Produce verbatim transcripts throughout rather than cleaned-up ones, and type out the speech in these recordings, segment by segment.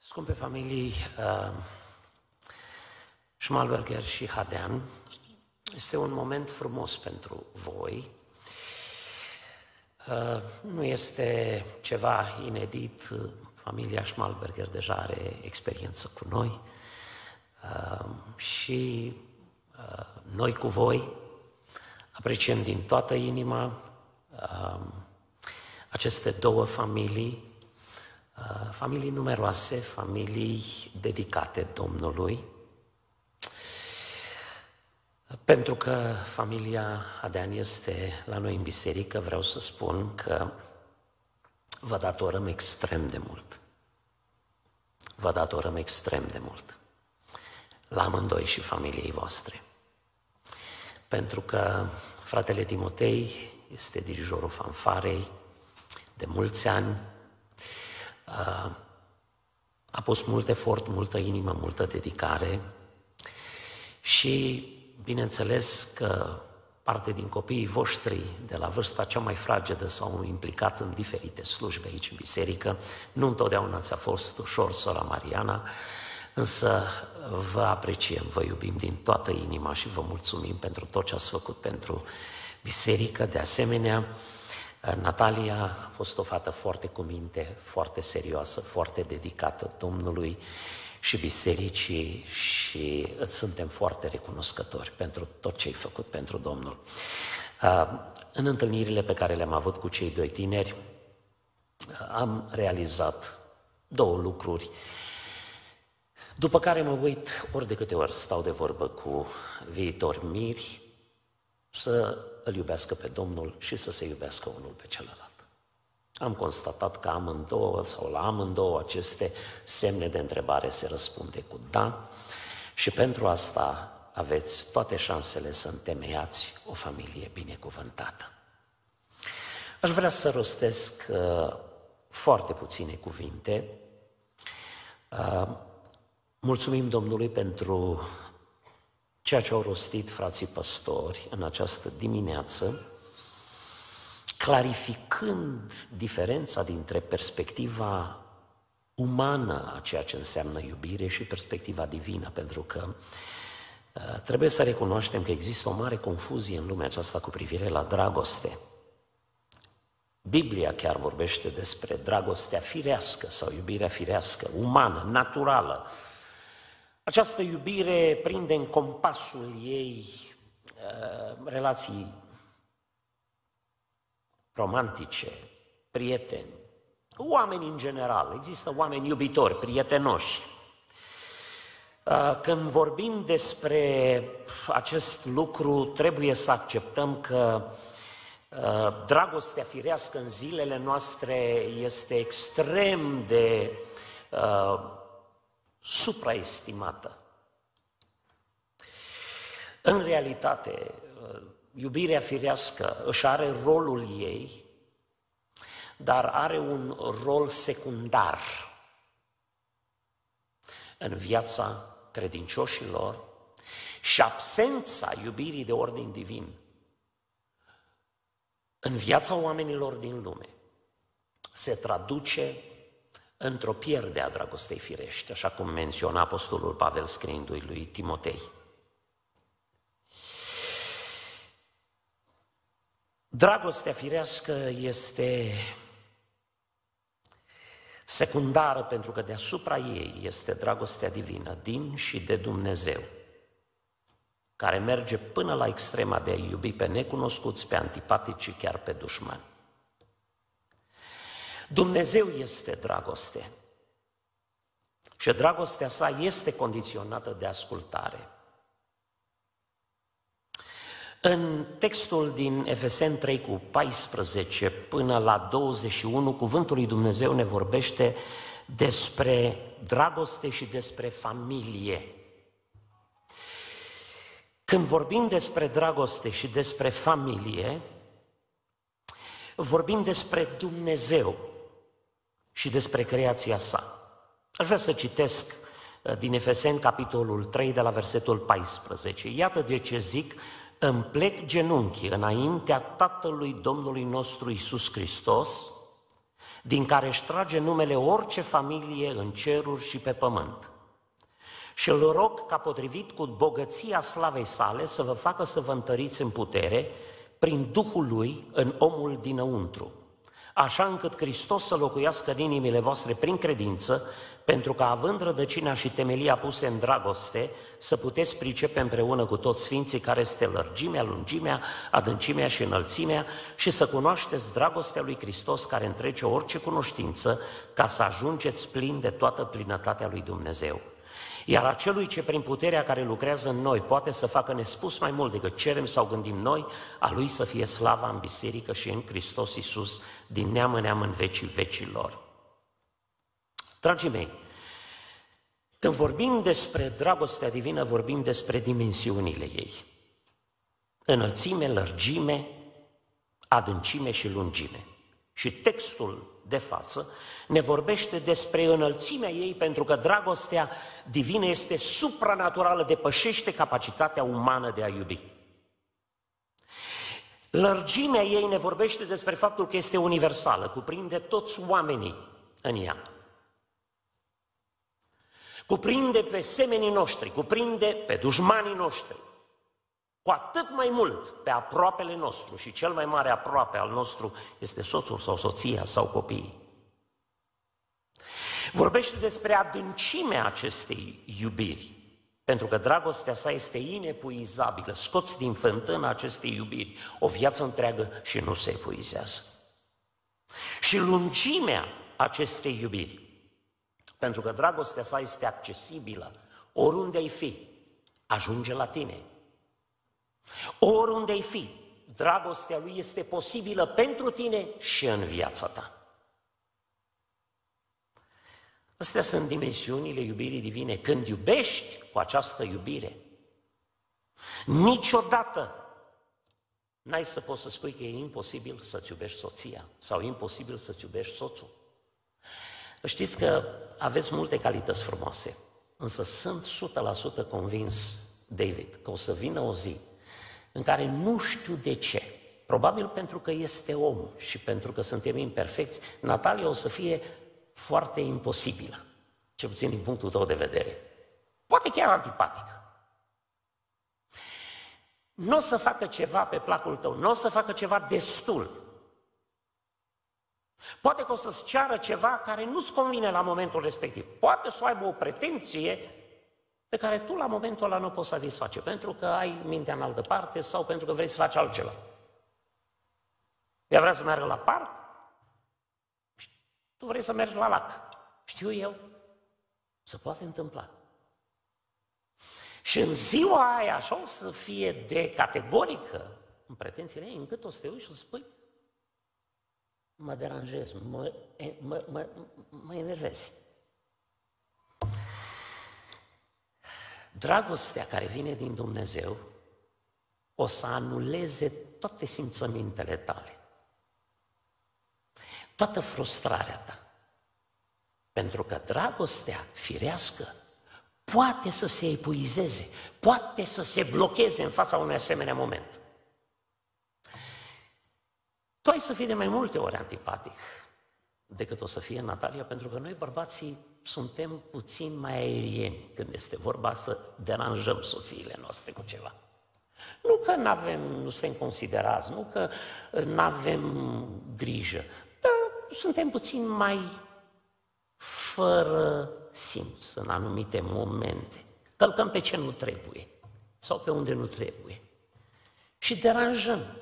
Scumpe familii, uh, Schmalberger și Hadean, este un moment frumos pentru voi. Uh, nu este ceva inedit, familia Schmalberger deja are experiență cu noi uh, și uh, noi cu voi apreciem din toată inima uh, aceste două familii, uh, familii numeroase, familii dedicate Domnului. Pentru că familia Hadean este la noi în biserică, vreau să spun că vă datorăm extrem de mult. Vă datorăm extrem de mult la amândoi și familiei voastre. Pentru că fratele Timotei este dirijorul fanfarei de mulți ani, a pus mult efort, multă inimă, multă dedicare și bineînțeles că parte din copiii voștri de la vârsta cea mai fragedă s-au implicat în diferite slujbe aici în biserică. Nu întotdeauna ți-a fost ușor, sora Mariana, însă vă apreciem, vă iubim din toată inima și vă mulțumim pentru tot ce ați făcut pentru biserică. De asemenea, Natalia a fost o fată foarte cu minte, foarte serioasă, foarte dedicată Domnului și bisericii și îți suntem foarte recunoscători pentru tot ce ai făcut pentru Domnul. În întâlnirile pe care le-am avut cu cei doi tineri, am realizat două lucruri, după care mă uit ori de câte ori stau de vorbă cu viitori miri, să îl iubească pe Domnul și să se iubească unul pe celălalt. Am constatat că amândouă sau la amândouă aceste semne de întrebare se răspunde cu da și pentru asta aveți toate șansele să întemeiați o familie binecuvântată. Aș vrea să rostesc uh, foarte puține cuvinte. Uh, mulțumim Domnului pentru ceea ce au rostit frații păstori în această dimineață, clarificând diferența dintre perspectiva umană a ceea ce înseamnă iubire și perspectiva divină, pentru că uh, trebuie să recunoaștem că există o mare confuzie în lumea aceasta cu privire la dragoste. Biblia chiar vorbește despre dragostea firească sau iubirea firească, umană, naturală. Această iubire prinde în compasul ei uh, relații romantice, prieteni, oameni în general. Există oameni iubitori, prietenoși. Când vorbim despre acest lucru, trebuie să acceptăm că dragostea firească în zilele noastre este extrem de uh, supraestimată. În realitate, iubirea firească își are rolul ei, dar are un rol secundar în viața credincioșilor și absența iubirii de ordin divin în viața oamenilor din lume se traduce într-o pierdere a dragostei firești, așa cum menționa apostolul Pavel scriindu-i lui Timotei. Dragostea firească este secundară pentru că deasupra ei este dragostea divină, din și de Dumnezeu, care merge până la extrema de a iubi pe necunoscuți, pe antipatici și chiar pe dușmani. Dumnezeu este dragoste și dragostea sa este condiționată de ascultare. În textul din Efeseni trei cu paisprezece până la douăzeci și unu, cuvântul lui Dumnezeu ne vorbește despre dragoste și despre familie. Când vorbim despre dragoste și despre familie, vorbim despre Dumnezeu și despre creația sa. Aș vrea să citesc din Efeseni capitolul trei de la versetul paisprezece. Iată de ce zic: îmi plec genunchii înaintea Tatălui Domnului nostru Iisus Hristos, din care își trage numele orice familie în ceruri și pe pământ. Și îl rog ca potrivit cu bogăția slavei sale să vă facă să vă întăriți în putere prin Duhul Lui în omul dinăuntru, așa încât Hristos să locuiască în inimile voastre prin credință, pentru că având rădăcina și temelia puse în dragoste, să puteți pricepe împreună cu toți sfinții care este lărgimea, lungimea, adâncimea și înălțimea și să cunoașteți dragostea lui Hristos care întrece orice cunoștință, ca să ajungeți plini de toată plinătatea lui Dumnezeu. Iar acelui ce prin puterea care lucrează în noi poate să facă nespus mai mult decât cerem sau gândim noi, a Lui să fie slava în biserică și în Hristos Iisus, din neam în neam în vecii vecilor. Dragii mei, când vorbim despre dragostea divină, vorbim despre dimensiunile ei. Înălțime, lărgime, adâncime și lungime. Și textul de față ne vorbește despre înălțimea ei, pentru că dragostea divină este supranaturală, depășește capacitatea umană de a iubi. Lărgimea ei ne vorbește despre faptul că este universală, cuprinde toți oamenii în ea. Cuprinde pe semenii noștri, cuprinde pe dușmanii noștri, cu atât mai mult pe aproapele nostru, și cel mai mare aproape al nostru este soțul sau soția sau copiii. Vorbește despre adâncimea acestei iubiri, pentru că dragostea sa este inepuizabilă, scoți din fântâna acestei iubiri o viață întreagă și nu se epuizează. Și lungimea acestei iubiri, pentru că dragostea sa este accesibilă, oriunde ai fi, ajunge la tine. Oriunde ai fi, dragostea lui este posibilă pentru tine și în viața ta. Astea sunt dimensiunile iubirii divine. Când iubești cu această iubire, niciodată n-ai să poți să spui că e imposibil să-ți iubești soția sau imposibil să-ți iubești soțul. Știți că aveți multe calități frumoase, însă sunt o sută la sută convins, David, că o să vină o zi în care nu știu de ce, probabil pentru că este om și pentru că suntem imperfecți, Natalia o să fie foarte imposibilă, cel puțin din punctul tău de vedere. Poate chiar antipatică. Nu o să facă ceva pe placul tău, nu o să facă ceva destul. Poate că o să-ți ceară ceva care nu-ți convine la momentul respectiv. Poate să aibă o pretenție pe care tu la momentul ăla nu poți satisface, pentru că ai mintea în altă parte sau pentru că vrei să faci altceva. Ea vrea să meargă la parc, tu vrei să mergi la lac. Știu eu, se poate întâmpla. Și în ziua aia așa o să fie de categorică în pretențiile ei, încât o să te uiți și o să spui, mă deranjez, mă, mă, mă, mă enervezi. Dragostea care vine din Dumnezeu o să anuleze toate simțămintele tale, toată frustrarea ta. Pentru că dragostea firească poate să se epuizeze, poate să se blocheze în fața unui asemenea moment. Tu ai să fii de mai multe ori antipatic decât o să fie Natalia, pentru că noi bărbații suntem puțin mai aerieni când este vorba să deranjăm soțiile noastre cu ceva. Nu că n-avem, nu suntem considerați, nu că n-avem grijă, dar suntem puțin mai fără simț în anumite momente. Călcăm pe ce nu trebuie sau pe unde nu trebuie și deranjăm.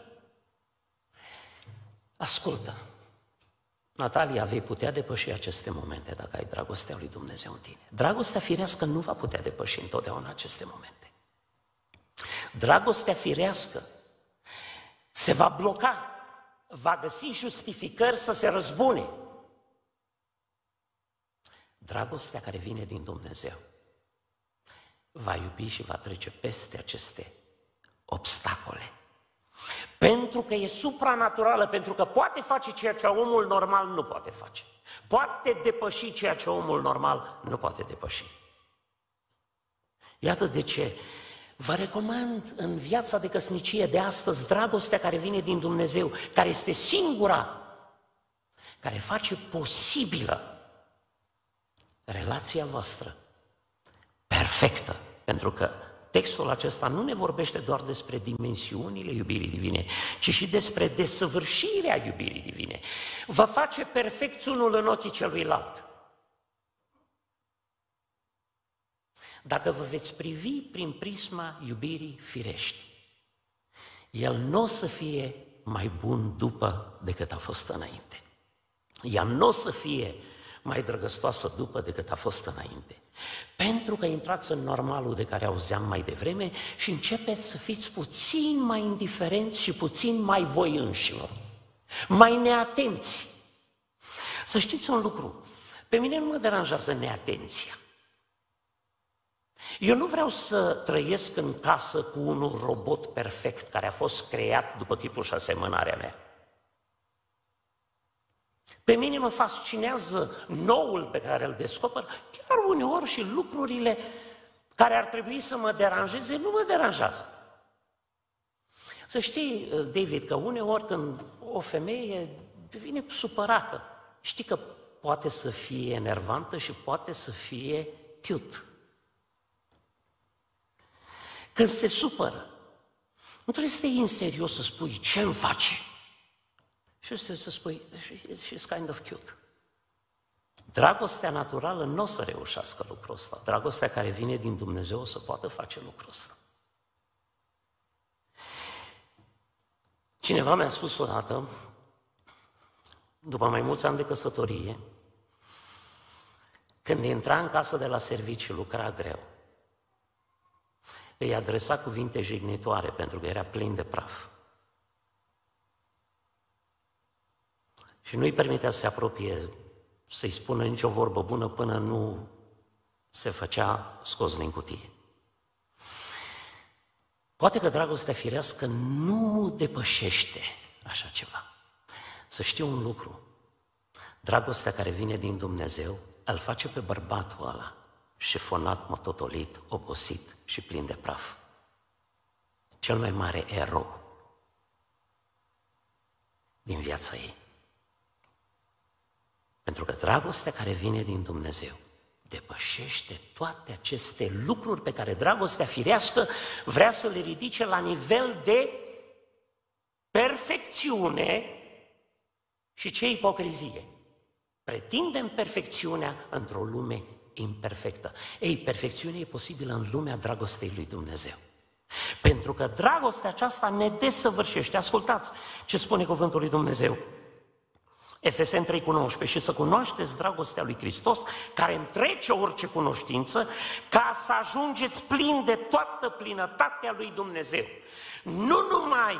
Ascultă, Natalia, vei putea depăși aceste momente dacă ai dragostea lui Dumnezeu în tine. Dragostea firească nu va putea depăși întotdeauna aceste momente. Dragostea firească se va bloca, va găsi justificări să se răzbune. Dragostea care vine din Dumnezeu va iubi și va trece peste aceste obstacole. Pentru că e supranaturală, pentru că poate face ceea ce omul normal nu poate face. Poate depăși ceea ce omul normal nu poate depăși. Iată de ce vă recomand în viața de căsnicie de astăzi dragostea care vine din Dumnezeu, care este singura care face posibilă relația voastră perfectă, pentru că textul acesta nu ne vorbește doar despre dimensiunile iubirii divine, ci și despre desăvârșirea iubirii divine. Vă face perfecți unul în ochii celuilalt. Dacă vă veți privi prin prisma iubirii firești, el nu o să fie mai bun după decât a fost înainte. Ea nu o să fie mai drăgăstoasă după decât a fost înainte. Pentru că intrați în normalul de care auzeam mai devreme și începeți să fiți puțin mai indiferenți și puțin mai voi înșivă, mai neatenți. Să știți un lucru, pe mine nu mă deranjează neatenția. Eu nu vreau să trăiesc în casă cu un robot perfect care a fost creat după chipul și asemănarea mea. Pe mine mă fascinează noul pe care îl descoper, chiar uneori și lucrurile care ar trebui să mă deranjeze, nu mă deranjează. Să știi, David, că uneori când o femeie devine supărată, știi că poate să fie enervantă și poate să fie cute. Când se supără, nu trebuie să te iei în serios să spui ce îmi face. Și trebuie să spui, she's kind of cute. Dragostea naturală nu o să reușească lucrul ăsta. Dragostea care vine din Dumnezeu o să poată face lucrul ăsta. Cineva mi-a spus odată, după mai mulți ani de căsătorie, când intra în casă de la serviciu, lucra greu, îi adresa cuvinte jignitoare pentru că era plin de praf. Și nu-i permitea să se apropie, să-i spună nicio vorbă bună până nu se făcea scos din cutie. Poate că dragostea firească nu depășește așa ceva. Să știu un lucru, dragostea care vine din Dumnezeu îl face pe bărbatul ăla șefonat, mototolit, obosit și plin de praf. Cel mai mare erou din viața ei. Pentru că dragostea care vine din Dumnezeu depășește toate aceste lucruri pe care dragostea firească vrea să le ridice la nivel de perfecțiune. Și ce ipocrizie! Pretindem perfecțiunea într-o lume imperfectă. Ei, perfecțiunea e posibilă în lumea dragostei lui Dumnezeu. Pentru că dragostea aceasta ne desăvârșește. Ascultați ce spune cuvântul lui Dumnezeu. Efeseni trei cu nouăsprezece, și să cunoașteți dragostea lui Hristos, care întrece orice cunoștință, ca să ajungeți plini de toată plinătatea lui Dumnezeu. Nu numai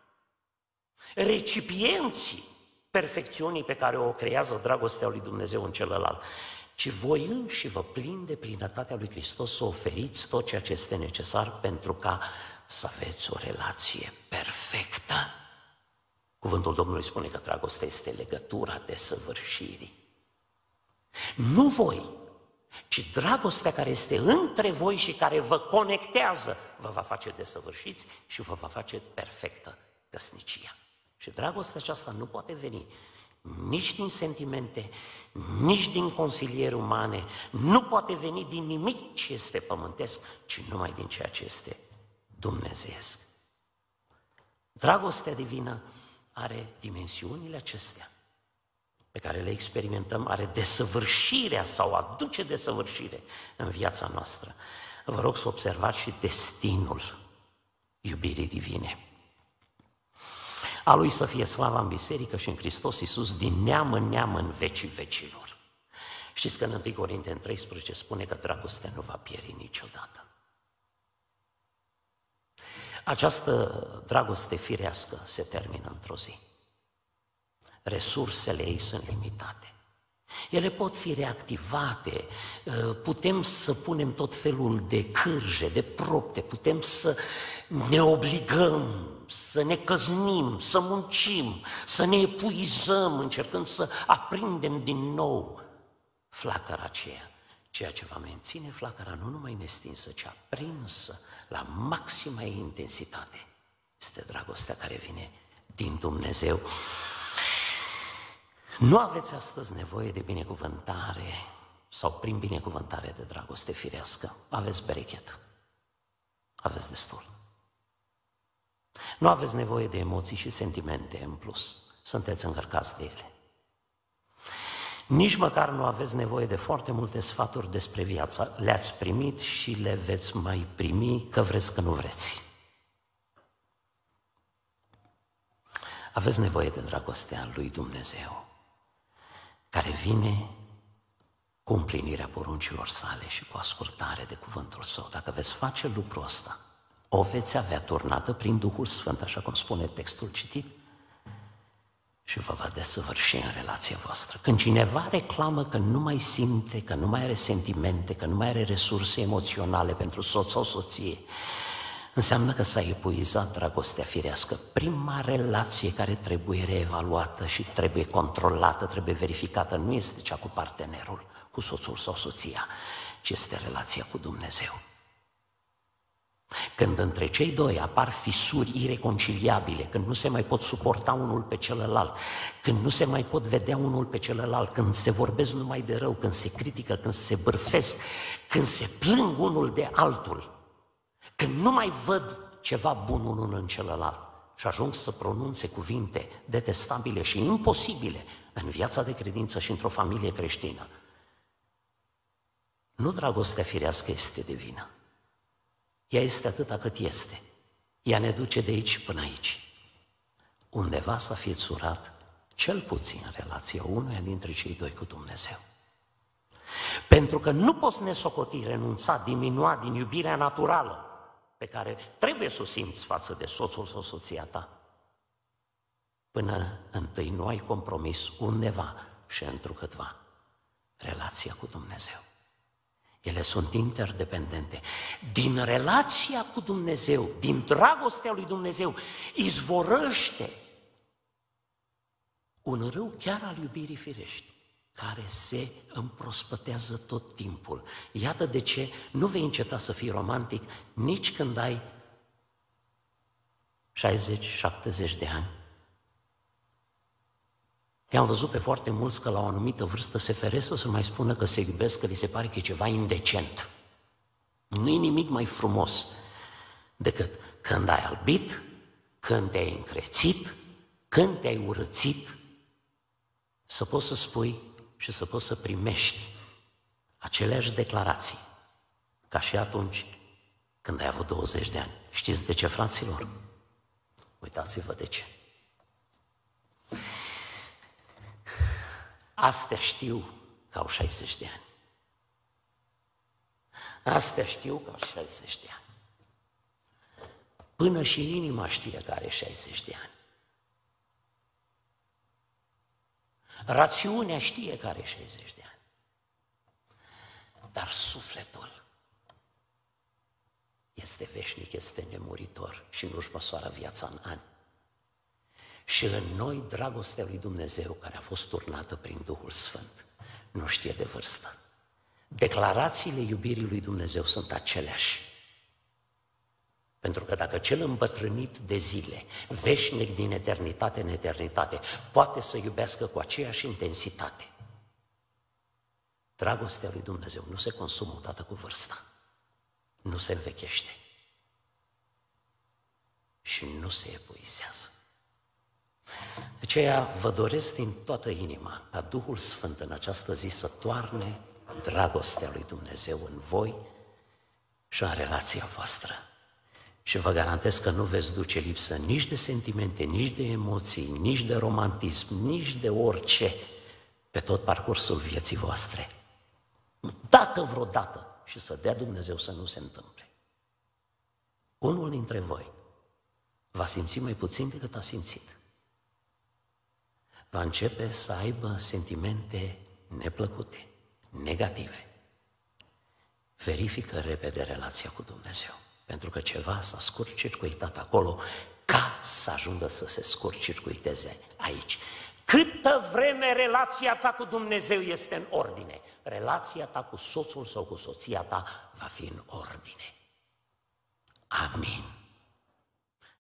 recipienții perfecțiunii pe care o creează dragostea lui Dumnezeu în celălalt, ci voi înși vă plini de plinătatea lui Hristos să oferiți tot ceea ce este necesar pentru ca să aveți o relație perfectă. Cuvântul Domnului spune că dragostea este legătura desăvârșirii. Nu voi, ci dragostea care este între voi și care vă conectează, vă va face desăvârșiți și vă va face perfectă căsnicia. Și dragostea aceasta nu poate veni nici din sentimente, nici din consilieri umane, nu poate veni din nimic ce este pământesc, ci numai din ceea ce este dumnezeiesc. Dragostea divină are dimensiunile acestea pe care le experimentăm, are desăvârșirea sau aduce desăvârșire în viața noastră. Vă rog să observați și destinul iubirii divine. A Lui să fie slava în biserică și în Hristos Iisus din neam în neam în vecii vecilor. Știți că în întâi Corinteni treisprezece spune că dragostea nu va pieri niciodată. Această dragoste firească se termină într-o zi. Resursele ei sunt limitate. Ele pot fi reactivate, putem să punem tot felul de cârje, de propte, putem să ne obligăm, să ne căznim, să muncim, să ne epuizăm, încercând să aprindem din nou flacăra aceea. Ceea ce va menține flacăra nu numai nestinsă, ci aprinsă la maxima ei intensitate, este dragostea care vine din Dumnezeu. Nu aveți astăzi nevoie de binecuvântare sau prin binecuvântare de dragoste firească. Aveți berechet. Aveți destul. Nu aveți nevoie de emoții și sentimente în plus. Sunteți încărcați de ele. Nici măcar nu aveți nevoie de foarte multe sfaturi despre viață. Le-ați primit și le veți mai primi, că vreți, că nu vreți. Aveți nevoie de dragostea lui Dumnezeu, care vine cu împlinirea poruncilor sale și cu ascultare de cuvântul său. Dacă veți face lucrul ăsta, o veți avea turnată prin Duhul Sfânt, așa cum spune textul citit, și vă va desăvârși în relația voastră. Când cineva reclamă că nu mai simte, că nu mai are sentimente, că nu mai are resurse emoționale pentru soț sau soție, înseamnă că s-a epuizat dragostea firească. Prima relație care trebuie reevaluată și trebuie controlată, trebuie verificată, nu este cea cu partenerul, cu soțul sau soția, ci este relația cu Dumnezeu. Când între cei doi apar fisuri ireconciliabile, când nu se mai pot suporta unul pe celălalt, când nu se mai pot vedea unul pe celălalt, când se vorbesc numai de rău, când se critică, când se bârfesc, când se plâng unul de altul, când nu mai văd ceva bun unul în celălalt și ajung să pronunțe cuvinte detestabile și imposibile în viața de credință și într-o familie creștină, nu dragostea firească este de vină. Ea este atâta cât este. Ea ne duce de aici până aici. Undeva s-a fiețurat, cel puțin în relația unuia dintre cei doi cu Dumnezeu. Pentru că nu poți nesocoti, renunța, diminua din iubirea naturală pe care trebuie să o simți față de soțul sau soția ta, până întâi nu ai compromis undeva și întrucâtva relația cu Dumnezeu. Ele sunt interdependente. Din relația cu Dumnezeu, din dragostea lui Dumnezeu, izvorăște un râu chiar al iubirii firești, care se împrospătează tot timpul. Iată de ce nu vei înceta să fii romantic nici când ai șaizeci șaptezeci de ani. I-am văzut pe foarte mulți că la o anumită vârstă se feresă să mai spună că se iubesc, că li se pare că e ceva indecent. Nu e nimic mai frumos decât când ai albit, când te-ai încrețit, când te-ai urățit, să poți să spui și să poți să primești aceleași declarații ca și atunci când ai avut douăzeci de ani. Știți de ce, fraților? Uitați-vă de ce. Astea știu că au șaizeci de ani. Astea știu că au șaizeci de ani. Până și inima știe că are șaizeci de ani. Rațiunea știe că are șaizeci de ani. Dar sufletul este veșnic, este nemuritor și nu-și măsoară viața în ani. Și în noi dragostea lui Dumnezeu, care a fost turnată prin Duhul Sfânt, nu știe de vârstă. Declarațiile iubirii lui Dumnezeu sunt aceleași. Pentru că dacă cel îmbătrânit de zile, veșnic din eternitate în eternitate, poate să iubească cu aceeași intensitate, dragostea lui Dumnezeu nu se consumă odată cu vârsta, nu se învechește și nu se epuizează. De aceea vă doresc din toată inima ca Duhul Sfânt în această zi să toarne dragostea lui Dumnezeu în voi și în relația voastră. Și vă garantez că nu veți duce lipsă nici de sentimente, nici de emoții, nici de romantism, nici de orice pe tot parcursul vieții voastre. Dacă vreodată, și să dea Dumnezeu să nu se întâmple, unul dintre voi va simți mai puțin decât a simțit. Va începe să aibă sentimente neplăcute, negative. Verifică repede relația cu Dumnezeu, pentru că ceva s-a scurt-circuitat acolo ca să ajungă să se scurt-circuiteze aici. Câtă vreme relația ta cu Dumnezeu este în ordine, relația ta cu soțul sau cu soția ta va fi în ordine. Amin.